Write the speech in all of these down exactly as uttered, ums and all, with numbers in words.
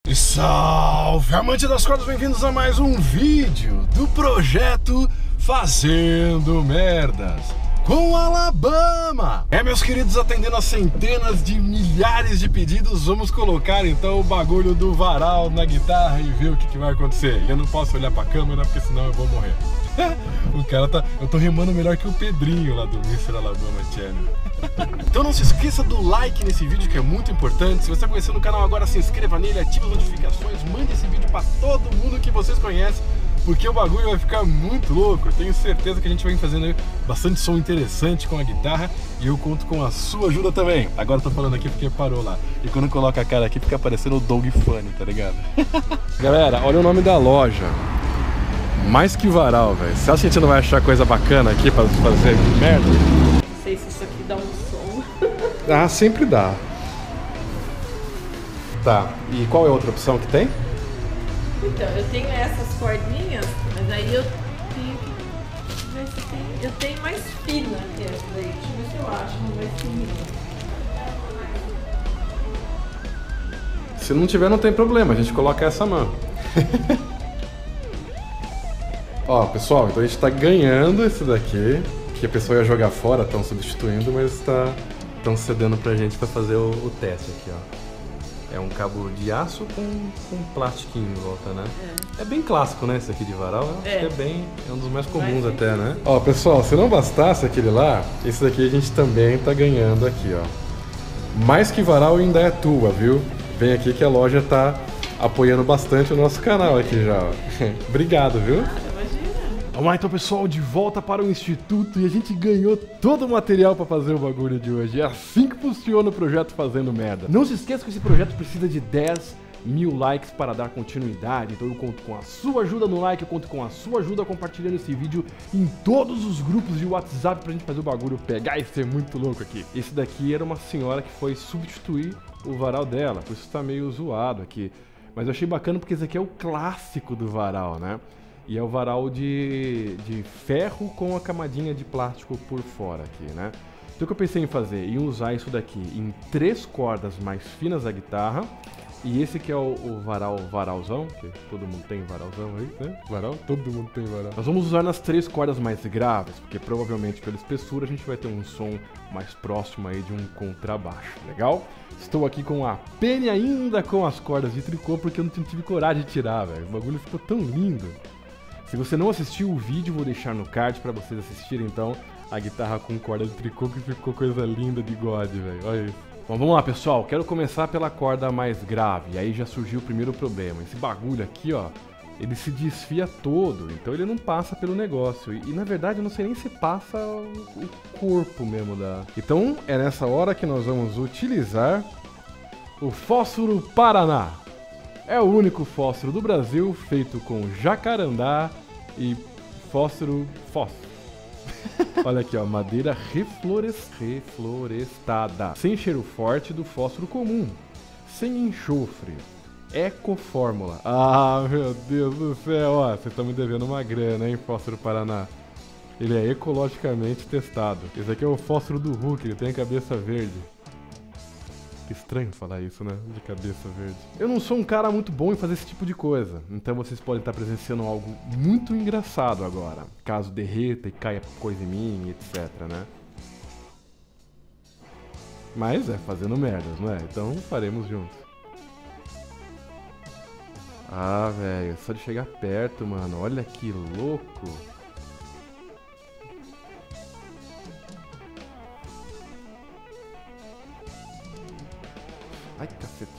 E salve, amante das cordas, bem-vindos a mais um vídeo do projeto Fazendo Merdas com Alabama. É, meus queridos, atendendo a centenas de milhares de pedidos, vamos colocar então o bagulho do varal na guitarra e ver o que, que vai acontecer. Eu não posso olhar pra câmera porque senão eu vou morrer. O cara tá... Eu tô rimando melhor que o Pedrinho lá do mister Alabama Channel. Então não se esqueça do like nesse vídeo, que é muito importante. Se você está conhecendo o canal agora, se inscreva nele, ative as notificações, mande esse vídeo pra todo mundo que vocês conhecem, porque o bagulho vai ficar muito louco. Eu tenho certeza que a gente vai fazendo bastante som interessante com a guitarra e eu conto com a sua ajuda também. Agora eu tô falando aqui porque parou lá. E quando coloca a cara aqui fica parecendo o Doug Funny, tá ligado? Galera, olha o nome da loja. Mais que varal, velho. Você acha que a gente não vai achar coisa bacana aqui pra fazer merda? Não sei se isso aqui dá um som. Ah, sempre dá. Tá, e qual é a outra opção que tem? Então, eu tenho essas cordinhas, mas aí eu tenho que ver se tem... Eu tenho mais fina que essa daí. Deixa eu ver se eu acho uma mais fininha. Se não tiver, não tem problema. A gente coloca essa mão. Ó, pessoal, então a gente tá ganhando esse daqui, que a pessoa ia jogar fora, estão substituindo, mas tá, estão cedendo pra gente pra fazer o, o teste aqui, ó. É um cabo de aço com, com plastiquinho em volta, né? É. É bem clássico, né, esse aqui de varal. Eu acho É. que é bem, é um dos mais comuns Vai até, né? Ó, pessoal, se não bastasse aquele lá, esse daqui a gente também tá ganhando aqui, ó. Mais que varal em Indaiatuba, viu? Vem aqui que a loja tá apoiando bastante o nosso canal aqui já, ó. Obrigado, viu? Vamos lá então, pessoal, de volta para o Instituto e a gente ganhou todo o material para fazer o bagulho de hoje. É assim que funciona o projeto Fazendo Merda. Não se esqueça que esse projeto precisa de dez mil likes para dar continuidade, então eu conto com a sua ajuda no like, eu conto com a sua ajuda compartilhando esse vídeo em todos os grupos de WhatsApp pra gente fazer o bagulho pegar e ser muito louco aqui. Esse daqui era uma senhora que foi substituir o varal dela, por isso tá meio zoado aqui. Mas eu achei bacana porque esse aqui é o clássico do varal, né? E é o varal de, de ferro com a camadinha de plástico por fora aqui, né? Então o que eu pensei em fazer? Em usar isso daqui em três cordas mais finas da guitarra. E esse que é o, o varal varalzão, que todo mundo tem varalzão aí, né? Varal, todo mundo tem varal. Nós vamos usar nas três cordas mais graves, porque provavelmente pela espessura a gente vai ter um som mais próximo aí de um contrabaixo, legal? Estou aqui com a pene ainda com as cordas de tricô, porque eu não tive coragem de tirar, velho. O bagulho ficou tão lindo. Se você não assistiu o vídeo, vou deixar no card pra vocês assistirem, então, a guitarra com corda de tricô, que ficou coisa linda de God, velho. Olha isso. Bom, vamos lá, pessoal. Quero começar pela corda mais grave. E aí já surgiu o primeiro problema. Esse bagulho aqui, ó, ele se desfia todo, então ele não passa pelo negócio. E, e na verdade, eu não sei nem se passa o, o corpo mesmo da... Então, é nessa hora que nós vamos utilizar o fósforo Paraná. É o único fósforo do Brasil feito com jacarandá e fósforo fósforo. Olha aqui, ó, madeira reflores... reflorestada, sem cheiro forte do fósforo comum, sem enxofre, Ecofórmula. Ah, meu Deus do céu, ó, vocês estão me devendo uma grana, hein, fósforo Paraná. Ele é ecologicamente testado. Esse aqui é o fósforo do Hulk, ele tem a cabeça verde. Estranho falar isso, né? De cabeça verde. Eu não sou um cara muito bom em fazer esse tipo de coisa, então vocês podem estar presenciando algo muito engraçado agora, caso derreta e caia coisa em mim, etc, né? Mas é fazendo merdas, não é? Então faremos juntos. Ah, velho, só de chegar perto, mano, olha que louco. Ai, cacete.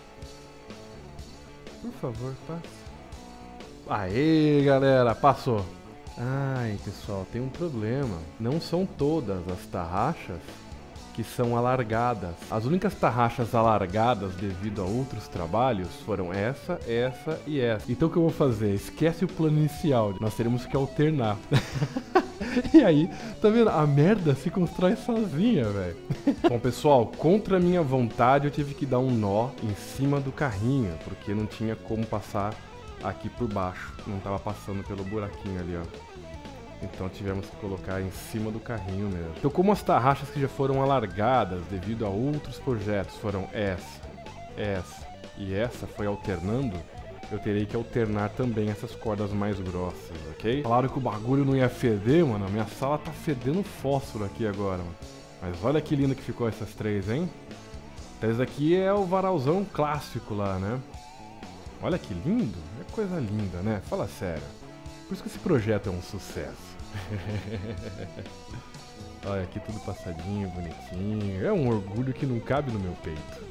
Por favor, passe. Aê, galera, passou. Ai, pessoal, tem um problema. Não são todas as tarraxas que são alargadas. As únicas tarraxas alargadas devido a outros trabalhos foram essa, essa e essa. Então o que eu vou fazer? Esquece o plano inicial. Nós teremos que alternar. E aí, tá vendo? A merda se constrói sozinha, velho. Bom, pessoal, contra a minha vontade eu tive que dar um nó em cima do carrinho, porque não tinha como passar aqui por baixo. Não tava passando pelo buraquinho ali, ó. Então tivemos que colocar em cima do carrinho mesmo. Então, como as tarraxas que já foram alargadas devido a outros projetos foram essa, essa e essa foi alternando, eu terei que alternar também essas cordas mais grossas, ok? Falaram que o bagulho não ia feder, mano. A minha sala tá fedendo fósforo aqui agora, mano. Mas olha que lindo que ficou essas três, hein? Então, esse aqui é o varalzão clássico lá, né? Olha que lindo. É coisa linda, né? Fala sério. Por isso que esse projeto é um sucesso. Olha, aqui tudo passadinho, bonitinho. É um orgulho que não cabe no meu peito.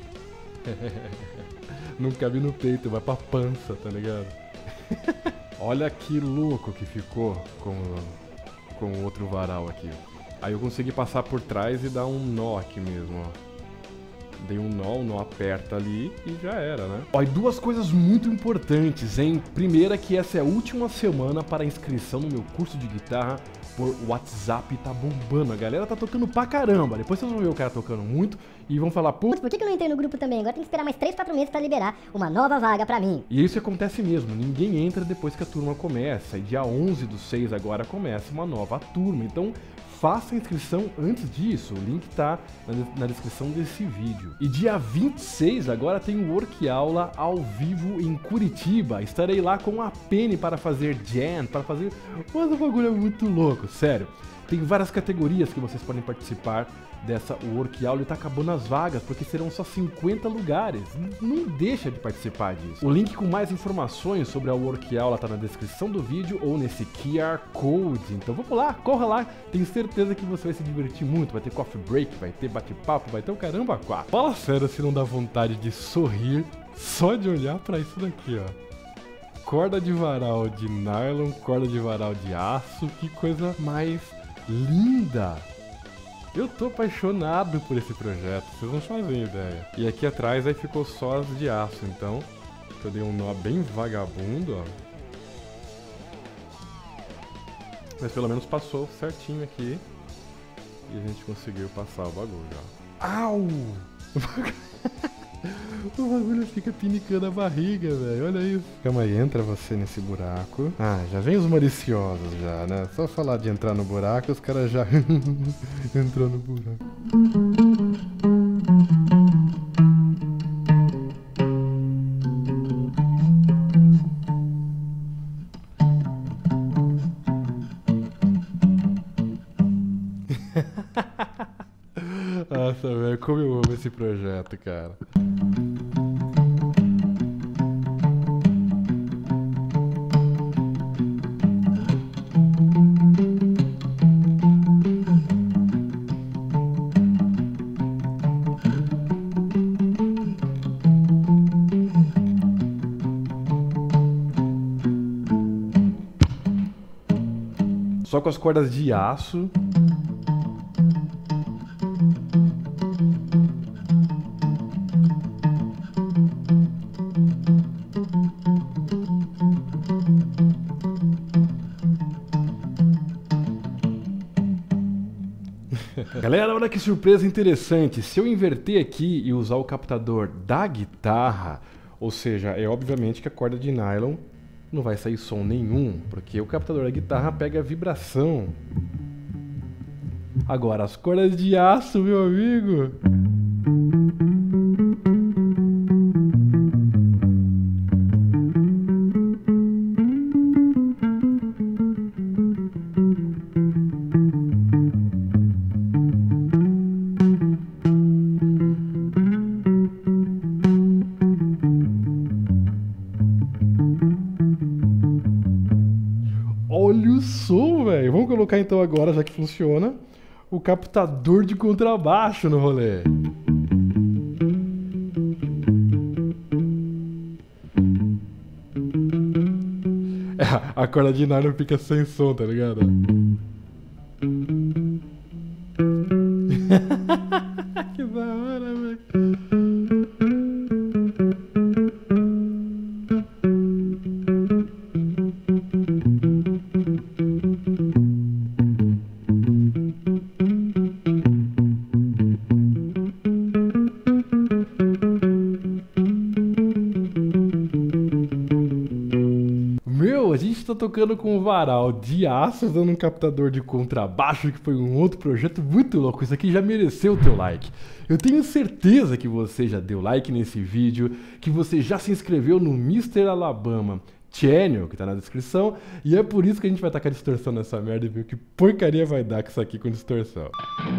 Não cabe no peito, vai pra pança, tá ligado? Olha que louco que ficou com, com o outro varal aqui. Aí eu consegui passar por trás e dar um nó aqui mesmo, ó. Dei um nó, o nó aperta ali e já era, né? Ó, e duas coisas muito importantes, hein? Primeira, que essa é a última semana para inscrição no meu curso de guitarra por WhatsApp, tá bombando. A galera tá tocando pra caramba. Depois vocês vão ver o cara tocando muito e vão falar, pô, por que que eu não entrei no grupo também? Agora tem que esperar mais três, quatro meses pra liberar uma nova vaga pra mim. E isso acontece mesmo, ninguém entra depois que a turma começa. E dia onze do seis agora começa uma nova turma. Então, faça a inscrição antes disso, o link tá na, na descrição desse vídeo. E dia vinte e seis agora tem o Work Aula ao vivo em Curitiba. Estarei lá com a Penny para fazer jam, para fazer... Mas o bagulho é muito louco, sério. Tem várias categorias que vocês podem participar dessa Work Aula e tá acabando as vagas, porque serão só cinquenta lugares. Não deixa de participar disso. O link com mais informações sobre a Work Aula tá na descrição do vídeo ou nesse Q R Code. Então vamos lá, corra lá. Tenho certeza que você vai se divertir muito. Vai ter coffee break, vai ter bate-papo, vai ter o caramba quatro. Fala sério se não dá vontade de sorrir só de olhar pra isso daqui, ó. Corda de varal de nylon, corda de varal de aço. Que coisa mais linda! Eu tô apaixonado por esse projeto, vocês não fazem ideia. E aqui atrás aí ficou só as de aço, então eu dei um nó bem vagabundo, ó. Mas pelo menos passou certinho aqui e a gente conseguiu passar o bagulho, ó. Au! O bagulho fica pinicando a barriga, velho. Olha isso. Calma aí, entra você nesse buraco. Ah, já vem os maliciosos já, né? Só falar de entrar no buraco, os caras já entrou no buraco. Nossa, velho, como eu amo esse projeto, cara. Só com as cordas de aço. Galera, olha que surpresa interessante. Se eu inverter aqui e usar o captador da guitarra, ou seja, é obviamente que a corda de nylon não vai sair som nenhum, porque o captador da guitarra pega a vibração. Agora, as cordas de aço, meu amigo... Olha o som, velho. Vamos colocar então agora, já que funciona, o captador de contrabaixo no rolê. É, a corda de nylon fica sem som, tá ligado? Que da hora, velho. a gente tá tocando com um varal de aço, usando um captador de contrabaixo, que foi um outro projeto muito louco. Isso aqui já mereceu o teu like. Eu tenho certeza que você já deu like nesse vídeo, que você já se inscreveu no mister Alabama Channel, que tá na descrição, e é por isso que a gente vai tacar distorção nessa merda e ver que porcaria vai dar com isso aqui com distorção.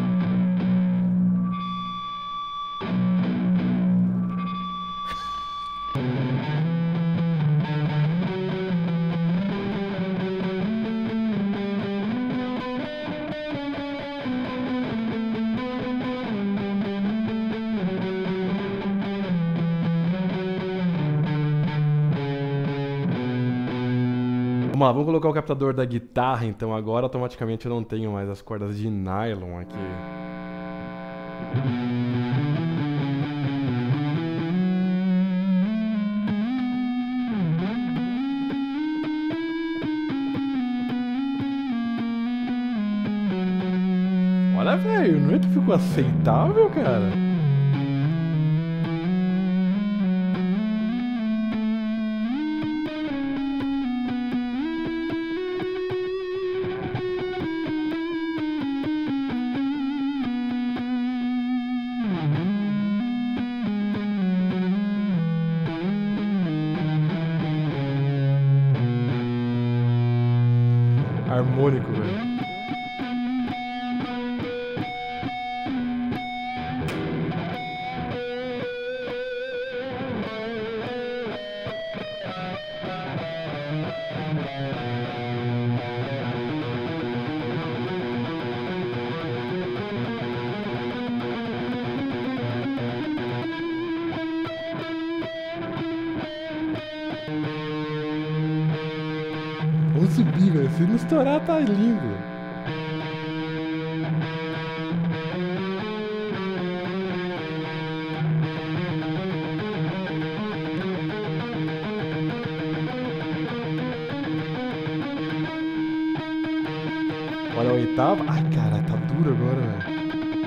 Vamos lá, vamos colocar o captador da guitarra, então agora automaticamente eu não tenho mais as cordas de nylon aqui. Olha, velho, não é que ficou aceitável, cara? Harmônico, velho. Vamos subir, velho. Se não estourar, tá lindo. Olha a oitava. Ai, cara, tá duro agora, velho.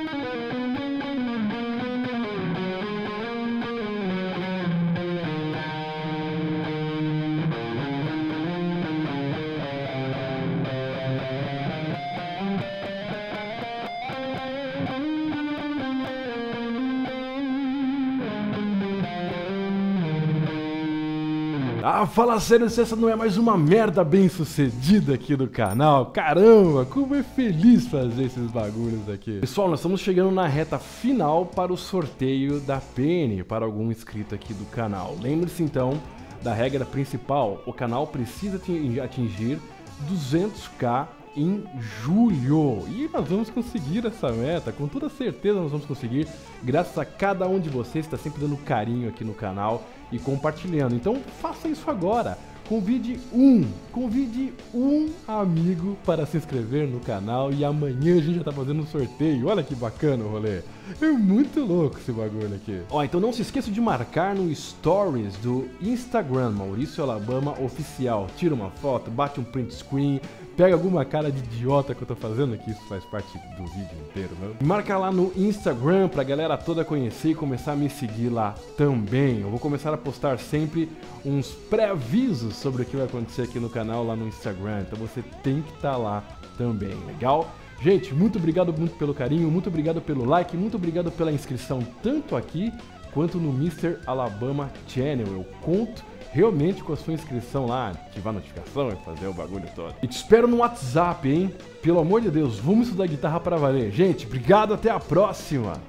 Ah, fala sério, se essa não é mais uma merda bem sucedida aqui do canal. Caramba, como é feliz fazer esses bagulhos aqui. Pessoal, nós estamos chegando na reta final para o sorteio da Penny para algum inscrito aqui do canal. Lembre-se então da regra principal, o canal precisa atingir duzentos k em julho. E nós vamos conseguir essa meta, com toda certeza nós vamos conseguir, graças a cada um de vocês que está sempre dando carinho aqui no canal e compartilhando. Então faça isso agora. Convide um, convide um amigo para se inscrever no canal e amanhã a gente já tá fazendo um sorteio. Olha que bacana o rolê. É muito louco esse bagulho aqui. Ó, então não se esqueça de marcar no Stories do Instagram, Maurício Alabama Oficial. Tira uma foto, bate um print screen, pega alguma cara de idiota que eu tô fazendo, que isso faz parte do vídeo inteiro, né? Marca lá no Instagram pra galera toda conhecer e começar a me seguir lá também. Eu vou começar a postar sempre uns pré-avisos sobre o que vai acontecer aqui no canal lá no Instagram, então você tem que estar lá também, legal? Gente, muito obrigado muito pelo carinho, muito obrigado pelo like, muito obrigado pela inscrição tanto aqui quanto no mister Alabama Channel. Eu conto realmente com a sua inscrição lá, ativar a notificação e fazer o bagulho todo. E te espero no WhatsApp, hein? Pelo amor de Deus, vamos estudar guitarra pra valer. Gente, obrigado, até a próxima!